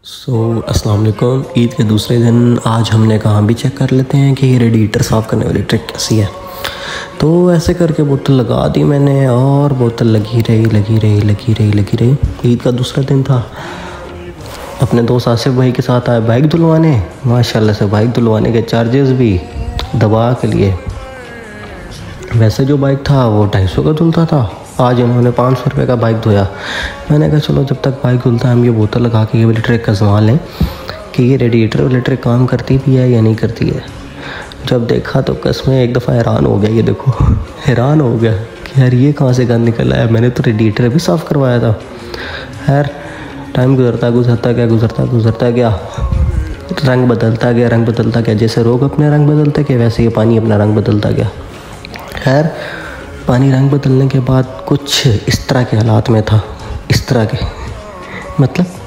अस्सलाम वालेकुम। ईद के दूसरे दिन आज हमने कहा भी चेक कर लेते हैं कि ये रेडिएटर साफ़ करने वाली ट्रिक कैसी है। तो ऐसे करके बोतल लगा दी मैंने और बोतल लगी रही। ईद का दूसरा दिन था। अपने दोस्त आसिफ भाई के साथ आए बाइक धुलवाने। माशाल्लाह से बाइक धुलवाने के चार्जेस भी दबा के लिए। वैसे जो बाइक था वो 250 का धुलता था, आज इन्होंने 500 रुपये का बाइक धोया। मैंने कहा चलो जब तक बाइक धुलता है हम ये बोतल लगा के ये वाली ट्रिक आजमा लें कि ये रेडिएटर वाली ट्रिक काम करती भी है या नहीं करती है। जब देखा तो कसमें एक दफ़ा हैरान हो गया। ये देखो हैरान हो गया कि यार ये कहाँ से गंद निकल आया, मैंने तो रेडिएटर भी साफ़ करवाया था। खैर टाइम गुजरता गया रंग बदलता गया। जैसे रोग अपने रंग बदलते गए वैसे ये पानी अपना रंग बदलता गया। खैर पानी रंग बदलने के बाद कुछ इस तरह के हालात में था। इस तरह के मतलब